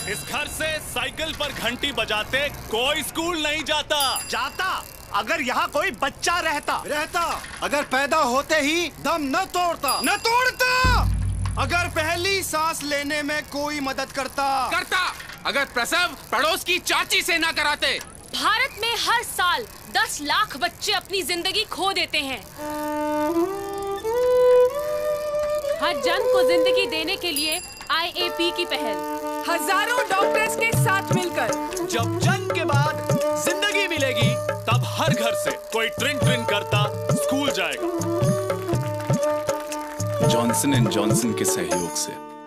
इस घर से साइकिल पर घंटी बजाते कोई स्कूल नहीं जाता। जाता अगर यहाँ कोई बच्चा रहता अगर पैदा होते ही दम न तोड़ता अगर पहली सांस लेने में कोई मदद करता अगर प्रसव पड़ोस की चाची से ना कराते। भारत में हर साल 10 लाख बच्चे अपनी जिंदगी खो देते हैं। हर जन को जिंदगी देने के लिए IAP की पहल, हजारों डॉक्टर्स के साथ मिलकर। जब जन्म के बाद जिंदगी मिलेगी तब हर घर से कोई ट्रिन करता स्कूल जाएगा। जॉनसन एंड जॉनसन के सहयोग से